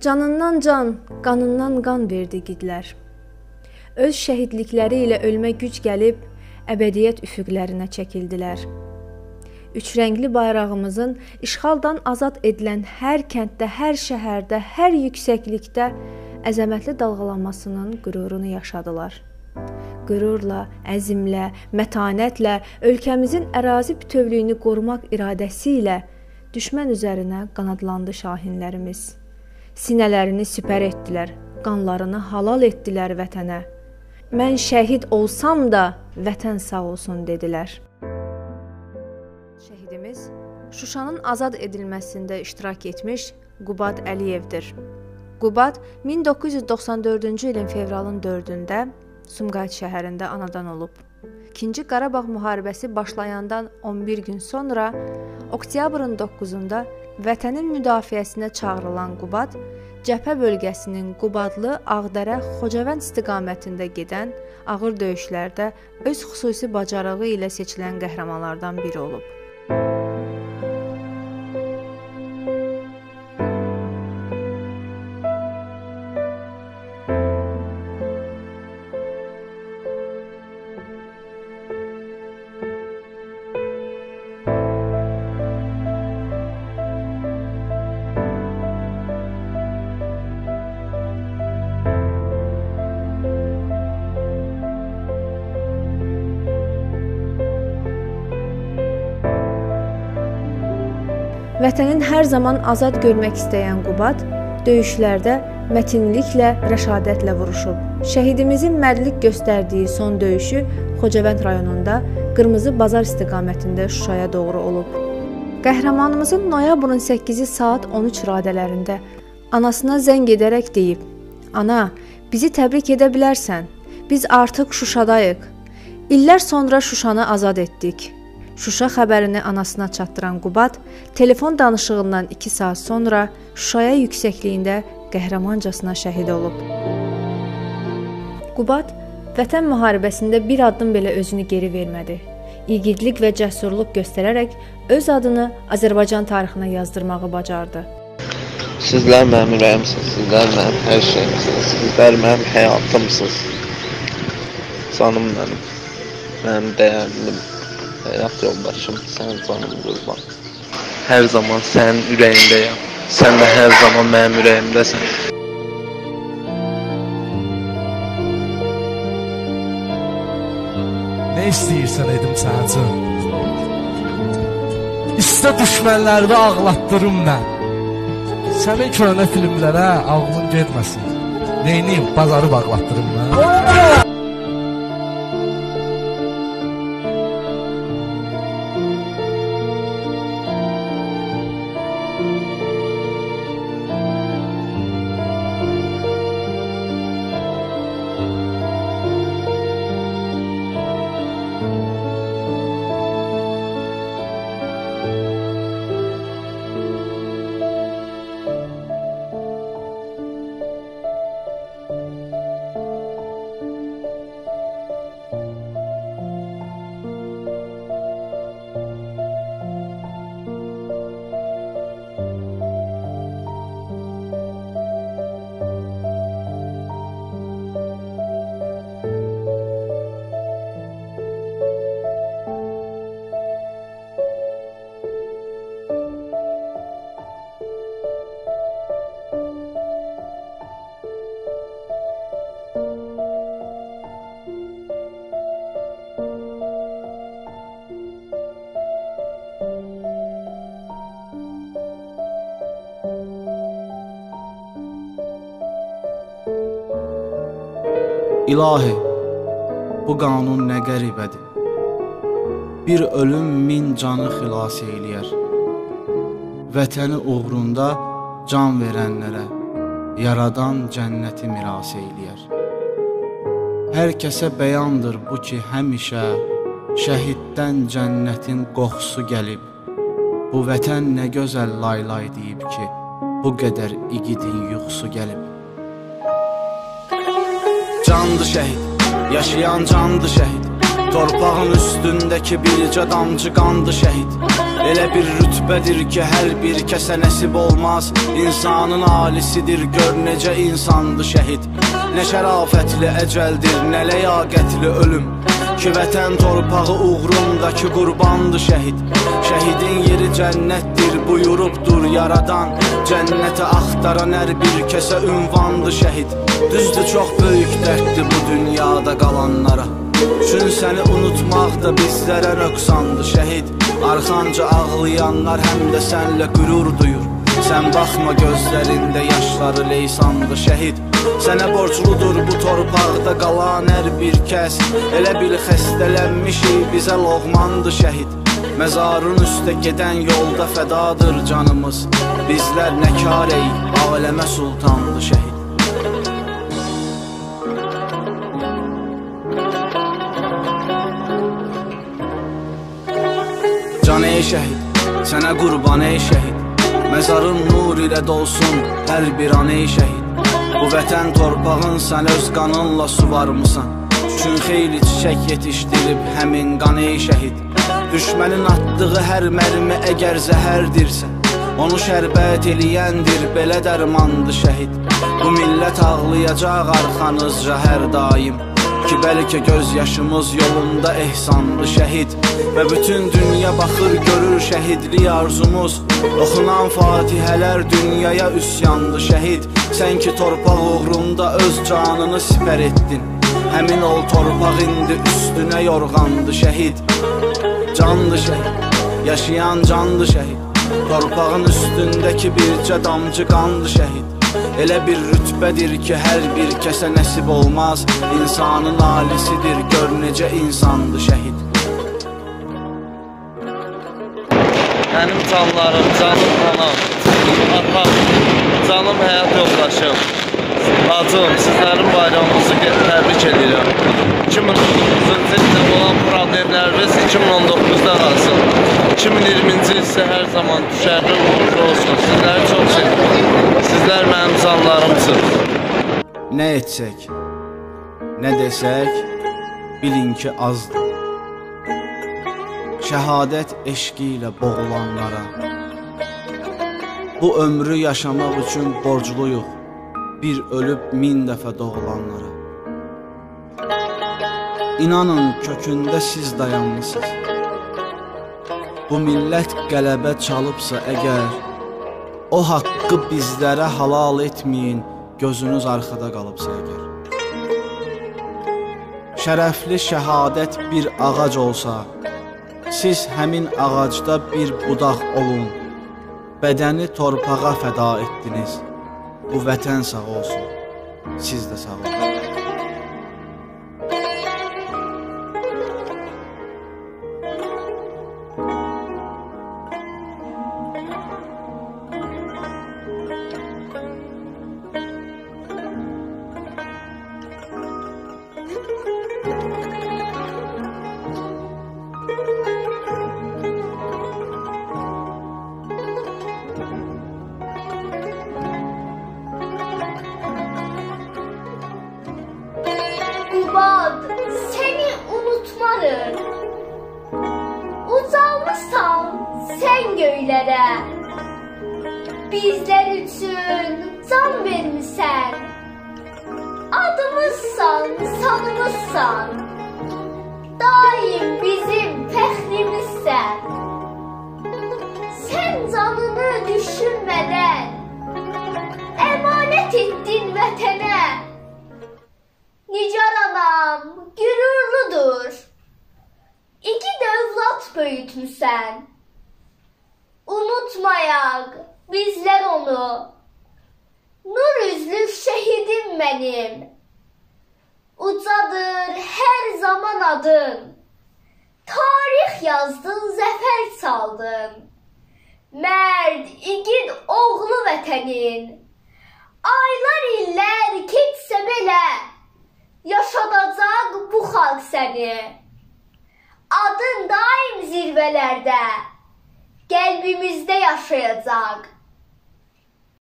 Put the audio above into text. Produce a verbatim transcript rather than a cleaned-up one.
Canından can, qanından qan verdi igidlər. Öz şəhidlikləri ilə ölmə güc gəlib, əbədiyyət üfüqlərinə çəkildilər. Üçrəngli bayrağımızın işğaldan azad edilən hər kənddə, hər şəhərdə, hər yüksəklikdə əzəmətli dalğalanmasının qürurunu yaşadılar. Qürurla, əzmlə, mətanətlə, ölkəmizin ərazi bütövlüyünü qorumaq iradəsi ilə düşmən üzərinə qanadlandı şahinlərimiz. Sinələrini sipər etdilər, qanlarını halal etdilər vətənə. Mən şəhid olsam da vətən sağ olsun dedilər. Şəhidimiz Şuşanın azad edilməsində iştirak etmiş Qubad Əliyevdir. Qubad min doqquz yüz doxsan dördüncü ilin fevralın dördündə Sumqayıt şəhərində anadan olub. İkinci Qarabağ müharibəsi başlayandan on bir gün sonra oktyabrın doqquzunda vətənin müdafiəsinə çağırılan Qubad, cəbhə bölgəsinin Qubadlı, Ağdərə, Xocavənd istiqamətində gedən ağır döyüşlərdə öz xüsusi bacarığı ilə seçilən qəhrəmanlardan biri olub. Vətənin hər zaman azad görmək istəyən Qubad, döyüşlərdə mətinliklə, rəşadətlə vuruşub. Şəhidimizin mərdlik göstərdiyi son döyüşü Xocavənd rayonunda Qırmızı Bazar istiqamətində Şuşaya doğru olub. Qəhrəmanımızın noyabrın səkkizi saat on üç radələrində anasına zəng edərək deyib: "Ana, bizi təbrik edə bilərsən, biz artıq Şuşadayıq. İllər sonra Şuşanı azad etdik." Şuşa xəbərini anasına çatdıran Qubad, telefon danışığından iki saat sonra Şuşaya yüksəkliyində qəhrəmancasına şəhid olub. Qubad, vətən müharibəsində bir addım belə özünü geri vermədi. İgidlik və cəsurluq göstərərək öz adını Azərbaycan tarixinə yazdırmağı bacardı. Sizlər mənim ürəyimsiniz, sizlər mənim hər şeyimsiniz, sizlər mənim həyatımsınız. Canım mənim, mənim dəyərlim. Həyat yoldaşım, sən canım qurban. Hər zaman sənin ürəyindəyəm. Sən də hər zaman mənim ürəyimdəsən. Nə istəyirsən edim sənin üçün? İstə düşmənlərdə ağlatdırım mən. Sənin köhnə filmlərə ağlın getməsin. Neyniyim, bazarı bağlatdırım mən. İlahi, bu qanun nə qəribədir. Bir ölüm min canı xilas eyləyər. Vətəni uğrunda can verənlərə yaradan cənnəti miras eyləyər. Hər kəsə bəyandır bu ki, həmişə şəhiddən cənnətin qoxusu gəlib. Bu vətən nə gözəl laylay deyib ki, bu qədər igidin yuxusu gəlib. Candı şəhid, yaşayan candı şəhid. Torpağın üstündəki bircə damcı qandı şəhid. Elə bir rütbədir ki, hər bir kəsə nəsib olmaz. İnsanın alisidir, gör necə insandır şəhid. Nə şərafətli əcəldir, nə ləyaqətli ölüm, ki vətən torpağı uğrundakı qurbandır şəhid. Şəhidin yeri cənnətdir, buyurubdur yaradan. Cənnəti axtaran hər bir kəsə ünvandır şəhid. Düzdür, çox böyük dərddir bu dünyada qalanlara. Çün səni unutmaq da bizlərə nöqsandır şəhid. Arxanca ağlayanlar həm də sənlə qürur duyur. Sən baxma gözlərində yaşları leysandır şəhid. Sənə borcludur bu torpaqda qalan hər bir kəs. Elə bil xəstələnmişik, bizə loğmandır şəhid. Məzarın üstə gedən yolda fədadır canımız. Bizlər nə kar eyib, aləmə sultandır şəhid. Can ey şəhid, sənə qurban ey şəhid. Məzarın nur ilə dolsun hər bir an ey şəhid. Bu vətən torpağın sən öz qanınla suvarmısan. Üçün xeyli çiçək yetişdirib həmin qan ey şəhid. Düşmənin atdığı hər mərmi əgər zəhərdirsə, onu şərbət eləyəndir, belə dərmandır şəhid. Bu millət ağlayacaq arxanızca hər daim, ki bəlkə göz yaşımız yolunda ehsanlı şəhid. Və bütün dünya baxır görür şəhidlik arzumuz. Oxunan fatihələr dünyaya üsyandı şəhid. Sən ki torpaq uğrunda öz canını sipər etdin, həmin ol torpaq indi üstünə yorğandı şəhid. Candı şəhid, yaşayan candı şəhid. Torpağın üstündəki bircə damcı qandı şəhid. Elə bir rütbədir ki, hər bir kəsə nəsib olmaz. İnsanın alisidir, gör necə insandır şəhid. Mənim canlarım, canım anam, atam, canım həyat yoldaşım, bacım, sizlərin bayramınızı təbrik edirəm. iki min on doqquzuncu ildə olan problemləriniz iki min on doqquzda qalsın. iki min iyirminci il isə hər zaman düşərli uğurlu olsun. Sizləri çox sevirəm. Sizlər mənim canlarımsınız. Nə etsək, nə desək, bilin ki azdır. Şəhadət eşqi ilə boğulanlara, bu ömrü yaşamaq üçün borcluyuq, bir ölüb min dəfə doğulanlara. İnanın kökündə siz dayanmısınız. Bu millət qələbə çalıbsa əgər, o haqqı bizlərə halal etməyin, gözünüz arxada qalıbsa əgər. Şərəfli şəhadət bir ağac olsa, siz həmin ağacda bir budaq olun. Bədəni torpağa fəda etdiniz. Bu vətən sağ olsun, siz də sağ olun. Qubad, səni unutmarım. Ucalmışsan sən göylərə, bizlər üçün can vermisən. Adımızsan, sanımızsan, daim bizim fəxrimizsən. Sən canını düşünmədən əmanət etdin vətənə. Nigar anam gürurludur, İki dövlət böyütmüsən. Unutmayaq bizlər onu, nur üzlü şəhidim mənim. Ucadır hər zaman adın, tarix yazdın, zəfər çaldın. Mərd, igid oğlu vətənin, aylar illər keçsə belə, yaşadacaq bu xalq səni. Adın daim zirvələrdə, qəlbimizdə yaşayacaq.